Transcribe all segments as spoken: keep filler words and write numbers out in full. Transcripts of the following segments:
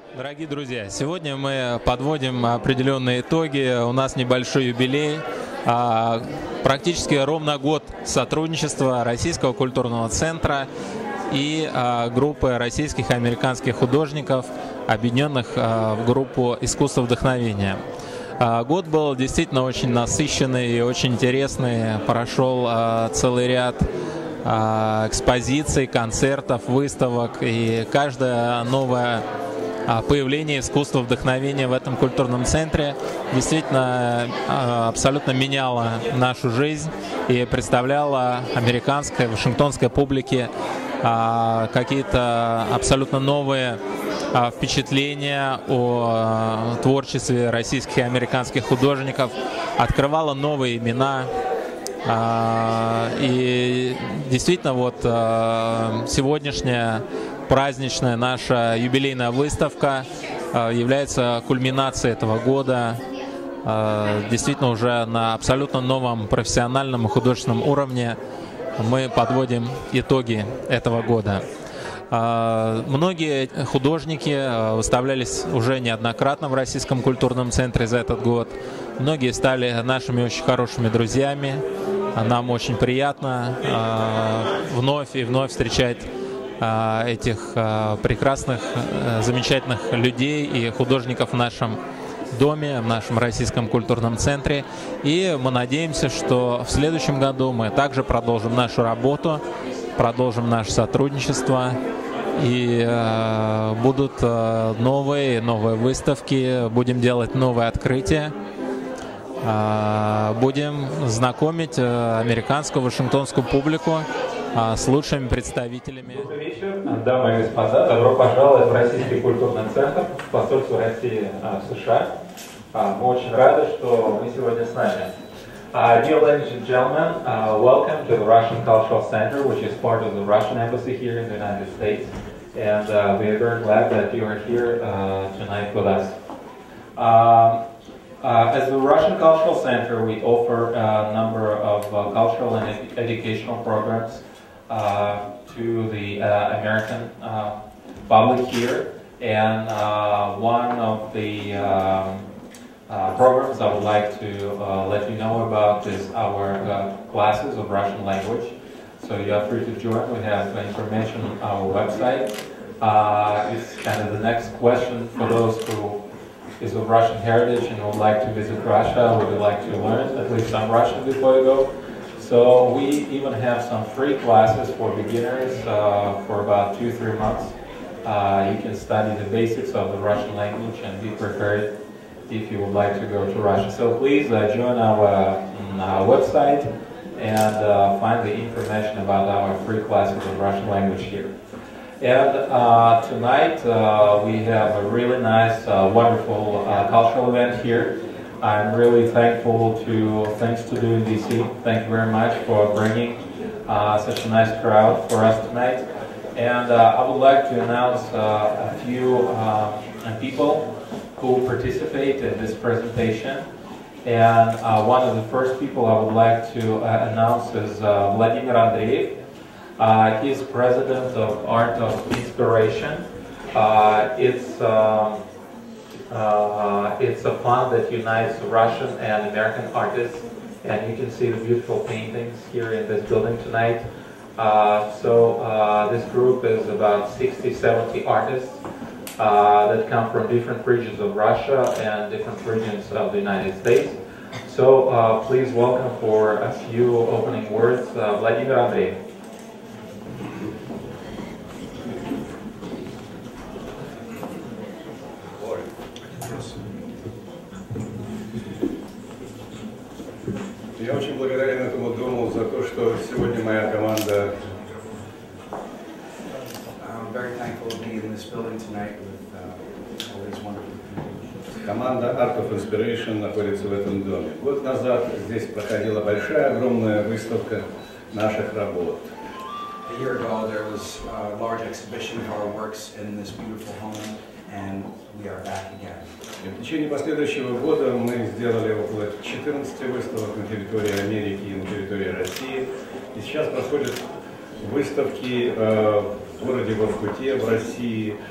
Дорогие друзья, сегодня мы подводим определенные итоги. У нас небольшой юбилей. Практически ровно год сотрудничества Российского культурного центра и группы российских и американских художников, объединенных в группу «Искусство вдохновения». Год был действительно очень насыщенный и очень интересный. Прошел целый ряд экспозиций, концертов, выставок, и каждая новая появление искусства вдохновения в этом культурном центре действительно абсолютно меняло нашу жизнь и представляло американской, вашингтонской публике какие-то абсолютно новые впечатления о творчестве российских и американских художников, открывало новые имена. И действительно вот сегодняшняя праздничная наша юбилейная выставка является кульминацией этого года, действительно уже на абсолютно новом профессиональном и художественном уровне мы подводим итоги этого года. Многие художники выставлялись уже неоднократно в Российском культурном центре за этот год. Многие стали нашими очень хорошими друзьями. Нам очень приятно вновь и вновь встречать этих прекрасных, замечательных людей и художников в нашем доме, в нашем Российском культурном центре. И мы надеемся, что в следующем году мы также продолжим нашу работу, продолжим наше сотрудничество, и э, будут э, новые, новые выставки, будем делать новые открытия, э, будем знакомить э, американскую, вашингтонскую публику э, с лучшими представителями. Добрый вечер, дамы и господа, добро пожаловать в Российский культурный центр, в посольство России э, в США. Э, мы очень рады, что вы сегодня с нами. Uh, dear ladies and gentlemen, uh, welcome to the Russian Cultural Center, which is part of the Russian Embassy here in the United States. And uh, we are very glad that you are here uh, tonight with us. Um, uh, as the Russian Cultural Center, we offer a number of uh, cultural and ed educational programs uh, to the uh, American uh, public here. And uh, one of the um, Uh, programs I would like to uh, let you know about is our uh, classes of Russian language. So you are free to join. We have information on our website. Uh, it's kind of the next question for those who is of Russian heritage and would like to visit Russia, would like to learn at least some Russian before you go. So we even have some free classes for beginners uh, for about two, three months. Uh, you can study the basics of the Russian language and be prepared if you would like to go to Russia. So please uh, join our, uh, our website and uh, find the information about our free classes of Russian language here. And uh, tonight uh, we have a really nice, uh, wonderful uh, cultural event here. I'm really thankful to Things to Do in D C. Thank you very much for bringing uh, such a nice crowd for us tonight. And uh, I would like to announce uh, a few uh, people who participate in this presentation. And uh, one of the first people I would like to uh, announce is uh, Vladimir Andreev. Uh, he's president of Art of Inspiration. Uh, it's, um, uh, it's a fund that unites Russian and American artists. And you can see the beautiful paintings here in this building tonight. Uh, so uh, this group is about sixty, seventy artists Uh, that come from different regions of Russia and different regions of the United States. So uh, please welcome for a few opening words, uh, Vladimir Andreev. Я очень благодарен этому дому за то, что сегодня моя команда very thankful to be in this building tonight with uh, all these wonderful people. Команда Art of Inspiration находится в этом доме. Год назад здесь проходила большая, огромная выставка наших работ. A year ago there was a large exhibition of our works in this beautiful home, and we are back again. И в течение последующего года мы сделали около четырнадцати выставок на территории Америки и на территории России. И сейчас проходят выставки э, в городе Воркуте, в России, в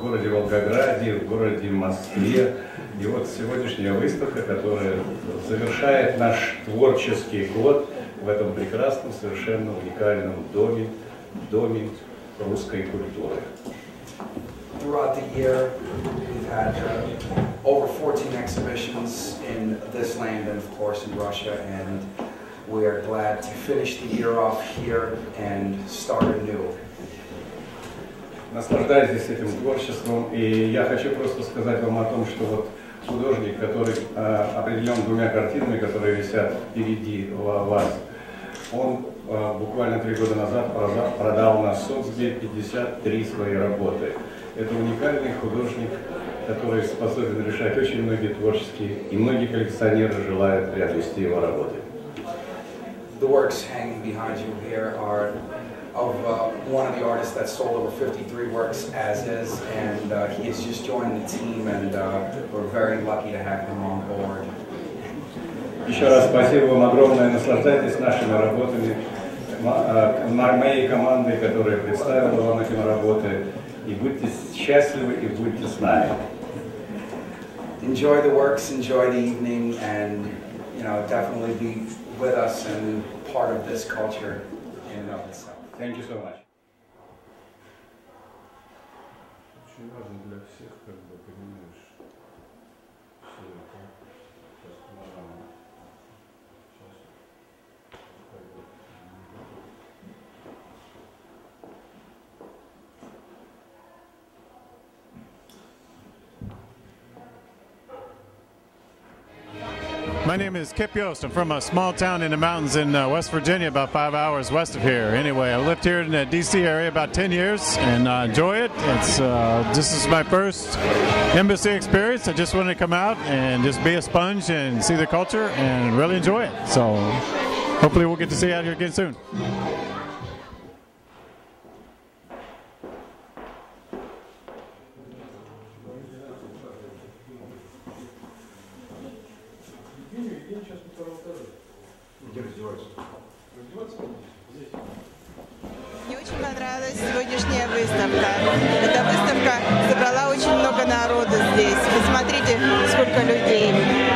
в городе Волгограде, в городе Москве. И вот сегодняшняя выставка, которая завершает наш творческий год в этом прекрасном, совершенно уникальном доме, доме русской культуры. Throughout the year, we've had uh, over fourteen exhibitions in this land and, of course, in Russia, and we are glad to finish the year off here and start anew. Наслаждайтесь этим творчеством, и я хочу просто сказать вам о том, что вот художник, который э, определен двумя картинами, которые висят впереди вас, он э, буквально три года назад продал, продал на Сотсби пятьдесят три свои работы. Это уникальный художник, который способен решать очень многие творческие, и многие коллекционеры желают приобрести его работы. The works hanging behind you here are of uh, one of the artists that sold over fifty-three works as is, and uh, he has just joined the team, and uh, we're very lucky to have him on board. Еще раз спасибо вам огромное, наслаждайтесь нашими работами, моей командой, которая представила вам эти работы, и будьте счастливы, и будьте с нами. Enjoy the works, enjoy the evening, and you know, definitely be with us and part of this culture in and of itself. Thank you so much. My name is Kip Yost. I'm from a small town in the mountains in uh, West Virginia, about five hours west of here. Anyway, I lived here in the D C area about ten years and uh, enjoy it. It's uh, this is my first embassy experience. I just wanted to come out and just be a sponge and see the culture and really enjoy it. So hopefully we'll get to see you out here again soon. Мне очень понравилась сегодняшняя выставка. Эта выставка собрала очень много народу здесь. Посмотрите, сколько людей.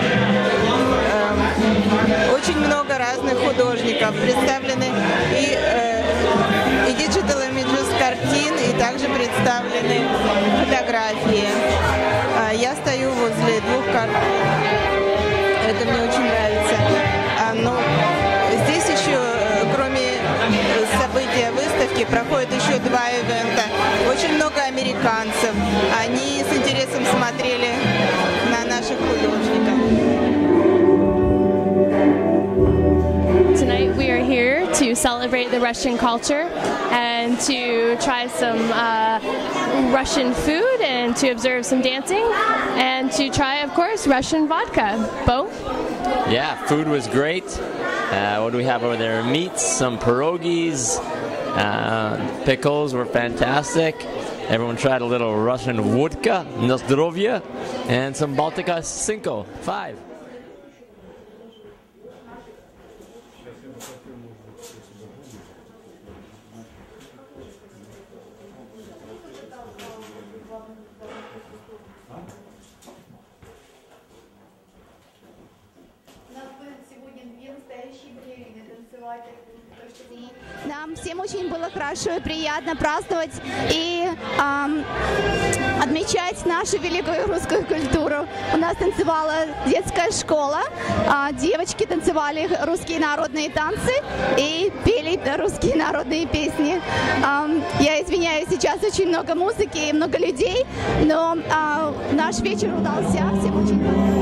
Очень много разных художников. Представлены и, и digital images картин, и также представлены фотографии. Я стою возле двух картин. Это мне очень нравится. Но здесь еще, кроме события выставки, проходят еще два ивента. Очень много американцев. Они с интересом смотрели на наших художников. Tonight we are here to celebrate the Russian culture and to try some uh, Russian food and to observe some dancing and to try, of course, Russian vodka. Bo? Yeah, food was great. Uh, what do we have over there? Meats, some pierogies, uh, pickles were fantastic. Everyone tried a little Russian vodka, na zdrowie, and some Baltica Cinco, five. Нам всем очень было хорошо и приятно праздновать и эм, отмечать нашу великую русскую культуру. У нас танцевала детская школа, э, девочки танцевали русские народные танцы и пели русские народные песни. Эм, я извиняюсь, сейчас очень много музыки и много людей, но э, наш вечер удался, всем очень понравилось.